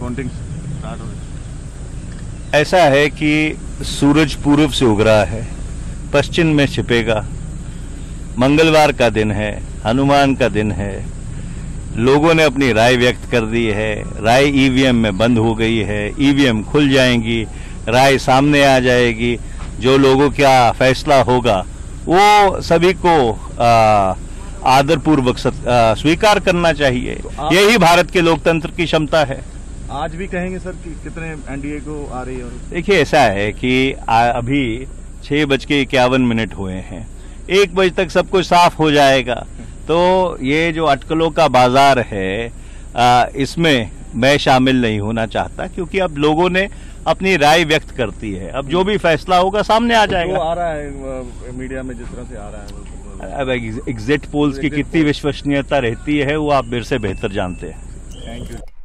Counting start हो गई। ऐसा है कि सूरज पूर्व से उग रहा है, पश्चिम में छिपेगा। मंगलवार का दिन है, हनुमान का दिन है। लोगों ने अपनी राय व्यक्त कर दी है। राय ईवीएम में बंद हो गई है, ईवीएम खुल जाएंगी, राय सामने आ जाएगी। जो लोगों का फैसला होगा वो सभी को आदरपूर्वक स्वीकार करना चाहिए। तो यही भारत के लोकतंत्र की क्षमता है। आज भी कहेंगे सर कि कितने एनडीए को आ रही है? देखिए, ऐसा है कि अभी 6:51 हुए हैं। 1 बजे तक सब कुछ साफ हो जाएगा। तो ये जो अटकलों का बाजार है, इसमें मैं शामिल नहीं होना चाहता, क्योंकि अब लोगों ने अपनी राय व्यक्त करती है। अब जो भी फैसला होगा सामने आ जाएगा। तो आ रहा है मीडिया में, जिस तरह से आ रहा है। अब एग्जिट पोल्स की कितनी विश्वसनीयता रहती है वो आप मेरे से बेहतर जानते हैं। Thank you.